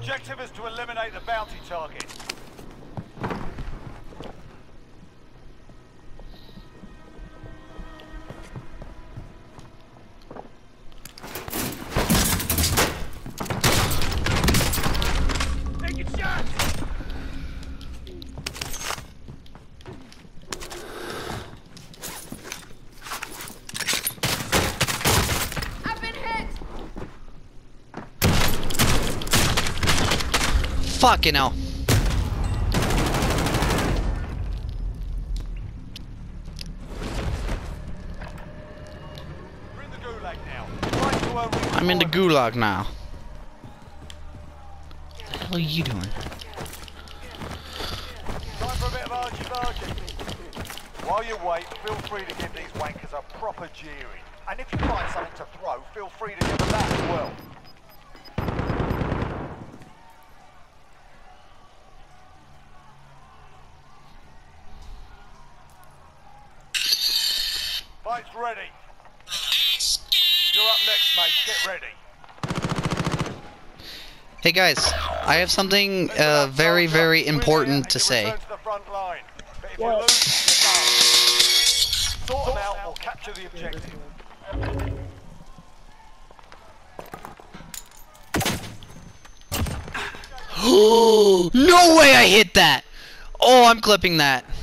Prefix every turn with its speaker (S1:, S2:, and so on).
S1: Objective is to eliminate the bounty target. Taking shots!
S2: I've been hit!
S3: Fucking hell.
S1: We're in the gulag now. Right to our
S3: I'm in the gulag now. What the hell are you doing?
S1: Time for a bit of argy-bargy. While you wait, feel free to give these wankers a proper jeering. And if you find something to throw, feel free to give them that as well. Fight's ready. You're up next, mate. Get ready.
S3: Hey guys, I have something very, very important to say.
S1: Return to the front line. But if you lose, you're done. Sort them out or capture the objective.
S3: No way I hit that! Oh, I'm clipping that.